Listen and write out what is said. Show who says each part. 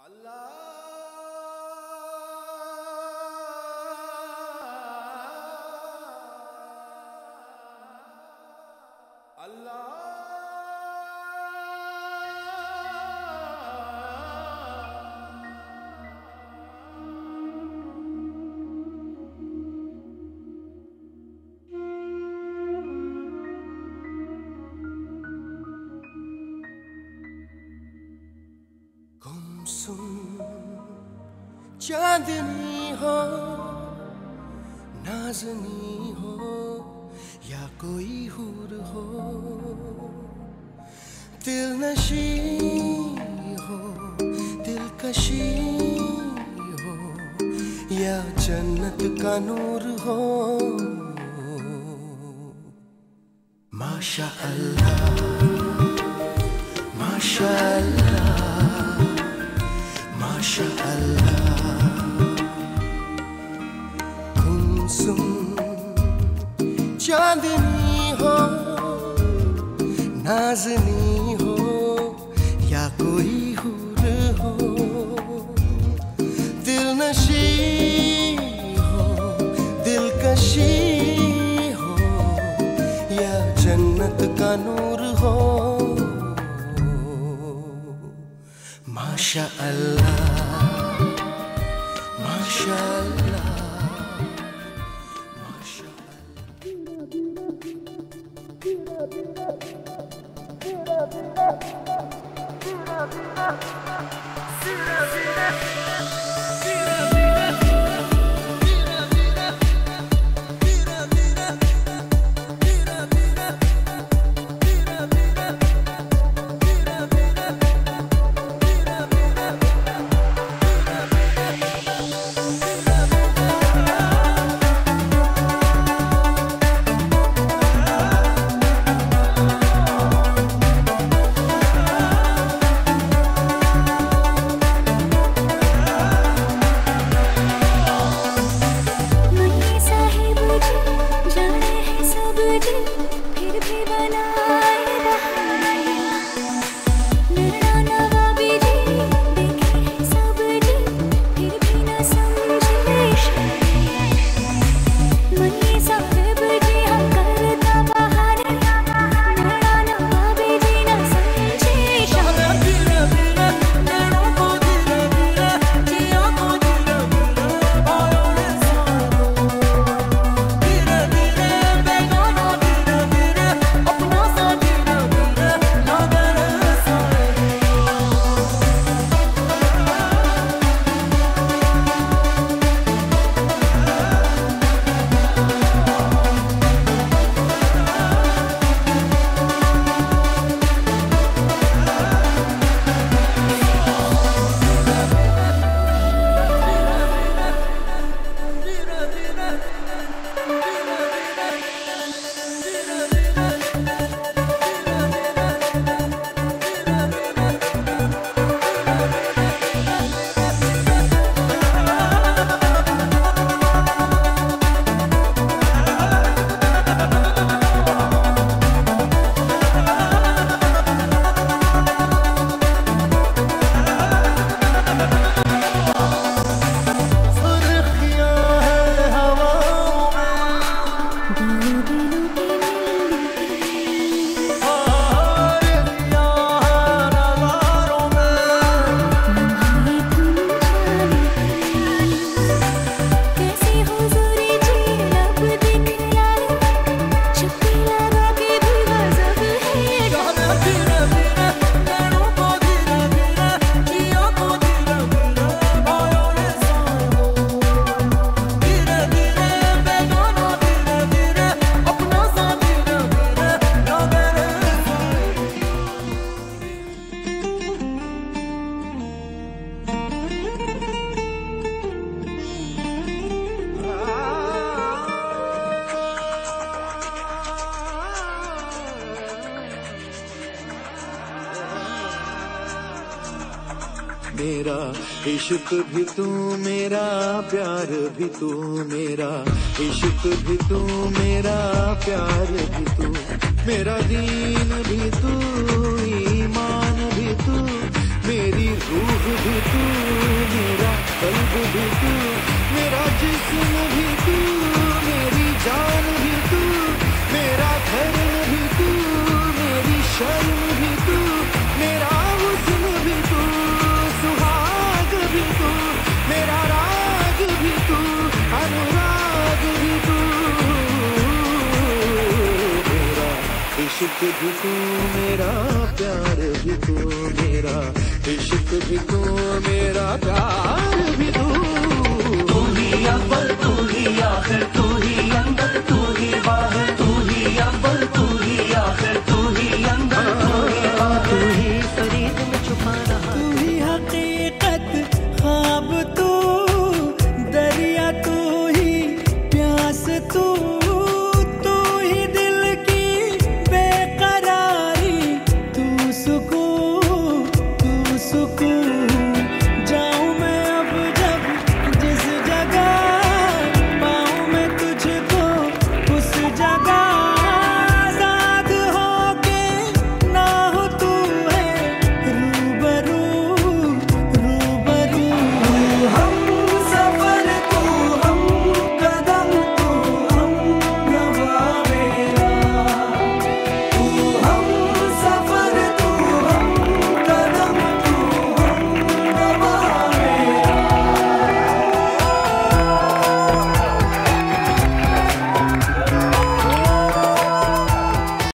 Speaker 1: चांदनी हो, नाज़नी हो या कोई हूर हो, दिलनशी हो, दिलकशी हो या जन्नत का नूर हो, माशा अल्लाह, माशा अल्लाह, माशा अल्लाह। चांदनी हो, नाज़नी हो या कोई हूर हो, दिलनशी हो, दिलकशी हो या जन्नत का नूर हो, माशा अल्लाह, माशा अल्लाह।
Speaker 2: मेरा इश्क भी तू, मेरा प्यार भी तू, मेरा इश्क भी तू, मेरा प्यार भी तू, मेरा दीन भी तू, ईमान भी तू, मेरी रूह भी तू। इश्क भी तू मेरा, प्यार भी तू मेरा, इश्क भी तू मेरा, प्यार भी तू।
Speaker 1: तू ही अव्वल, तू ही आखिर, तू ही अंदर, तू